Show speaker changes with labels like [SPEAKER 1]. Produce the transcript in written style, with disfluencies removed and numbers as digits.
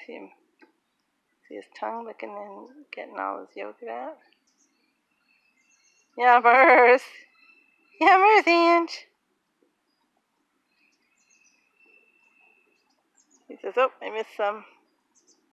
[SPEAKER 1] See his tongue licking and getting all his yogurt out. Yeah, Mirth. Yeah, Mirth, Ange. He says, oh, I missed some.